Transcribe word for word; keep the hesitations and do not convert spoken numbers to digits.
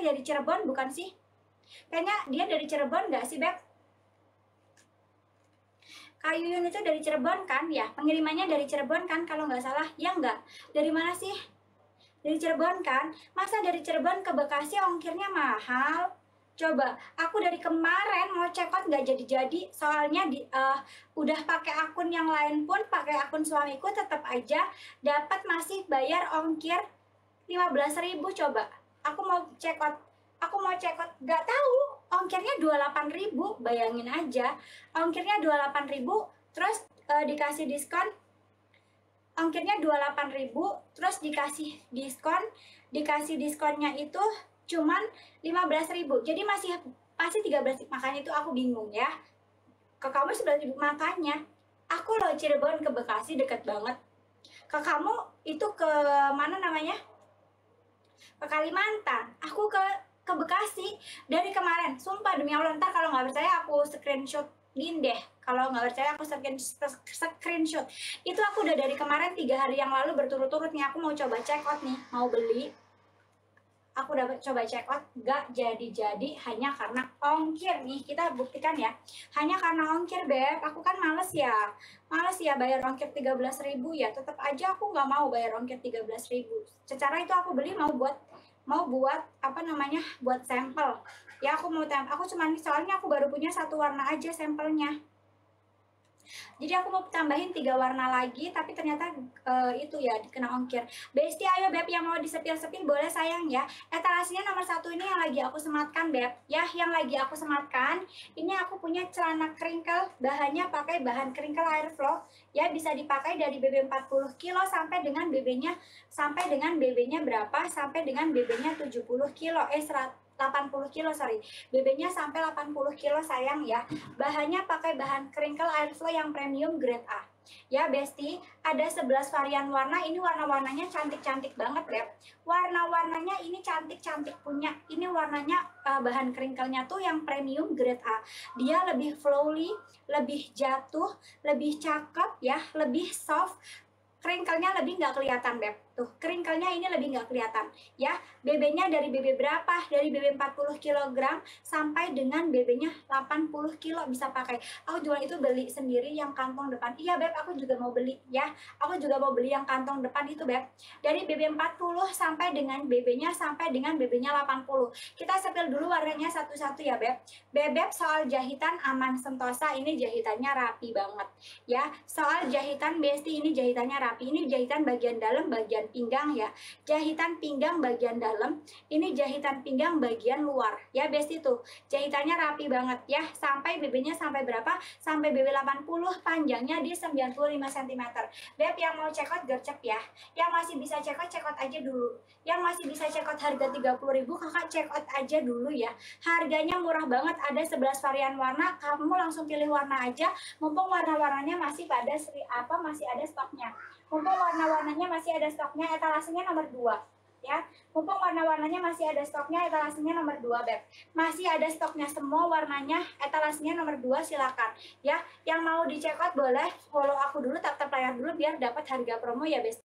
dari Cirebon bukan sih? Kayaknya dia dari Cirebon nggak sih, Beb? Kak Yuyun itu dari Cirebon kan ya? Pengirimannya dari Cirebon kan kalau nggak salah? Ya nggak? Dari mana sih? Dari Cirebon kan? Masa dari Cirebon ke Bekasi ongkirnya mahal? Coba, aku dari kemarin mau check out nggak jadi-jadi, soalnya di, uh, udah pakai akun yang lain pun, pakai akun suamiku tetap aja dapat masih bayar ongkir lima belas ribu. Coba, aku mau check out, aku mau check out, nggak tahu, ongkirnya dua puluh delapan ribu, bayangin aja, ongkirnya dua puluh delapan ribu, terus uh, dikasih diskon, ongkirnya dua puluh delapan ribu, terus dikasih diskon, dikasih diskonnya itu cuman lima belas ribu, jadi masih masih tiga belas ribu. Makanya itu aku bingung ya, ke kamu sebelas ribu, makanya aku loh Cirebon ke Bekasi deket banget, ke kamu itu ke mana namanya, ke Kalimantan, aku ke ke Bekasi dari kemarin, sumpah demi Allah. Ntar kalau nggak percaya aku screenshot gini deh, kalau nggak percaya aku screenshot, itu aku udah dari kemarin tiga hari yang lalu berturut-turut nih, aku mau coba check out nih, mau beli. Aku udah coba check out, gak jadi-jadi hanya karena ongkir nih. Kita buktikan ya, hanya karena ongkir, Beb. Aku kan males ya, males ya bayar ongkir tiga belas ribu ya. Tetap aja aku nggak mau bayar ongkir tiga belas ribu. Secara itu aku beli mau buat mau buat apa namanya, buat sampel. Ya aku mau tem, aku cuman soalnya aku baru punya satu warna aja sampelnya. Jadi aku mau tambahin tiga warna lagi, tapi ternyata uh, itu ya dikena ongkir. Besti, ayo Beb yang mau disepil-sepil boleh sayang ya. Etalasinya nomor satu ini yang lagi aku sematkan, Beb. Ya, yang lagi aku sematkan. Ini aku punya celana crinkle, bahannya pakai bahan crinkle airflow. Ya, bisa dipakai dari B B empat puluh kilo sampai dengan B B-nya sampai dengan B B-nya berapa? Sampai dengan B B-nya tujuh puluh kilo. Eh, seratus delapan puluh kilo, sorry, B B-nya sampai delapan puluh kilo sayang ya. Bahannya pakai bahan crinkle airflow yang premium grade A. Ya Besti, ada sebelas varian warna. Ini warna-warnanya cantik-cantik banget, Beb. Warna-warnanya ini cantik-cantik punya. Ini warnanya uh, bahan crinkle-nya tuh yang premium grade A. Dia lebih flowy, lebih jatuh, lebih cakep ya, lebih soft. Crinkle-nya lebih nggak kelihatan, Beb. Tuh, crinkle-nya ini lebih nggak kelihatan. Ya, B B-nya dari B B berapa? Dari B B empat puluh kilogram sampai dengan B B-nya delapan puluh kilo bisa pakai. Aku juga itu beli sendiri yang kantong depan. Iya, Beb, aku juga mau beli ya. Aku juga mau beli yang kantong depan itu, Beb. Dari B B empat puluh sampai dengan B B-nya sampai dengan B B-nya delapan puluh. Kita sepil dulu warnanya satu-satu ya, Beb. Bebek soal jahitan aman sentosa, ini jahitannya rapi banget. Ya, soal jahitan Besti ini jahitannya rapi. Ini jahitan bagian dalam, bagian pinggang ya, jahitan pinggang bagian dalam, ini jahitan pinggang bagian luar ya Besti, tuh jahitannya rapi banget ya. Sampai B B-nya sampai berapa? Sampai B B delapan puluh, panjangnya di sembilan puluh lima sentimeter. Beb yang mau check out gercep ya, yang masih bisa check out check out aja dulu, yang masih bisa check out harga tiga puluh ribu kakak check out aja dulu ya. Harganya murah banget, ada sebelas varian warna, kamu langsung pilih warna aja, mumpung warna-warnanya masih pada seri apa masih ada stoknya. Mumpung warna-warnanya masih ada stoknya, etalasenya nomor dua ya. Mumpung warna-warnanya masih ada stoknya, etalasenya nomor dua, Beb. Masih ada stoknya semua warnanya, etalasenya nomor dua, silakan ya. Yang mau di check out boleh follow aku dulu, tap-tap layar dulu biar dapat harga promo ya, Bes.